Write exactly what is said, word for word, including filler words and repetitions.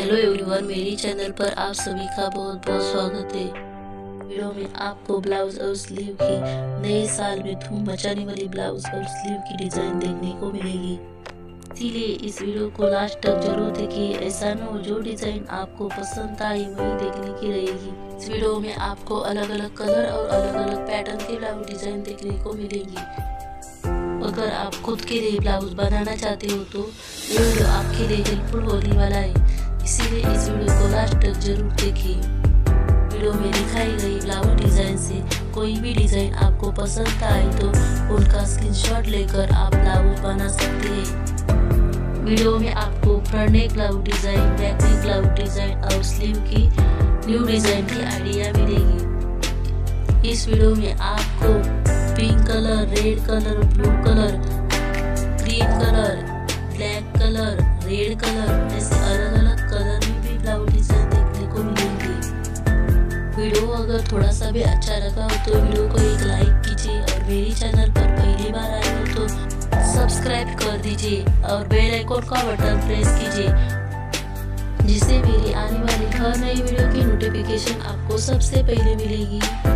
Hello everyone, मेरी channel पर आप सभी का बहुत बहुत स्वागत है। वीडियो में आपको ब्लाउज और स्लीव की नए साल में धूम मचाने वाली ब्लाउज और स्लीव की डिजाइन देखने को मिलेगी, इसीलिए इस वीडियो को लास्ट तक जरूर देखिए। ऐसा न हो जो डिजाइन आपको पसंद आई वही देखने की रहेगी। इस वीडियो में आपको अलग अलग कलर और अलग अलग पैटर्न के ब्लाउज डिजाइन देखने को मिलेगी। अगर आप खुद के लिए ब्लाउज बनाना चाहते हो तो ये वीडियो आपके लिए हेल्पफुल होने वाला है, इसीलिए इस वीडियो को लास्ट तक जरूर देखिए। वीडियो में दिखाई गई ब्लाउज डिजाइन से कोई भी डिजाइन आपको पसंद आए तो उनका स्क्रीनशॉट लेकर आप ब्लाउज बना सकते हैं। वीडियो में आपको front neck blouse design, back neck blouse design और स्लीव की न्यू डिजाइन की आइडिया मिलेगी। इस वीडियो में आपको pink colour, red colour, blue colour, green colour, black colour, red colour ऐसे अलग अलग कलर में भी ब्लाउज डिजाइन देखने को मिलेंगे। वीडियो अगर थोड़ा सा भी अच्छा लगा हो तो वीडियो को एक लाइक कीजिए और मेरी चैनल पर पहली बार आए हो तो सब्सक्राइब कर दीजिए और बेल आइकन का बटन प्रेस कीजिए, जिससे मेरी आने वाली हर नई वीडियो की नोटिफिकेशन आपको सबसे पहले मिलेगी।